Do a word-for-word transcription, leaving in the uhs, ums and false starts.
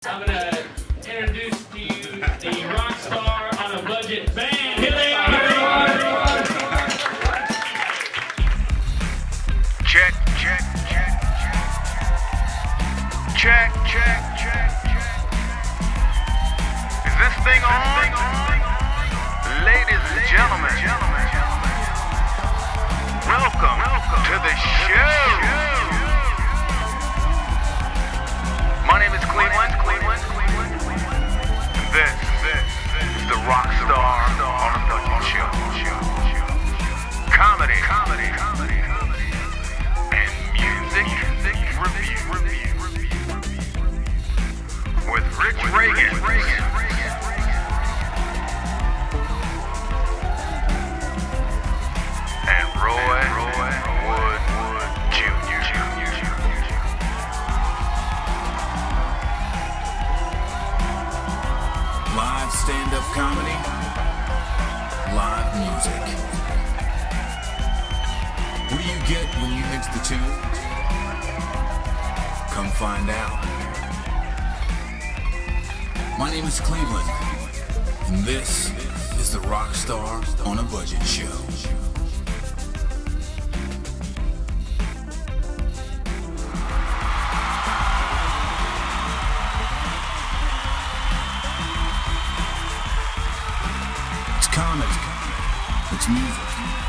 I'm gonna introduce to you the rock star on a budget band. Here they are, everyone! Check, check, check, check. Check, check, check, check. Is this thing on? Ladies and gentlemen, welcome to the show. My name is Cleveland. This is the rock star on a budget show. Comedy, comedy, comedy, and music review with Rich Reagan. And Roy Wood Junior Live stand-up comedy, live music. What do you get when you mix the two? Come find out. My name is Cleveland, and this is the Rock Star on a Budget Show. It's comedy, it's music.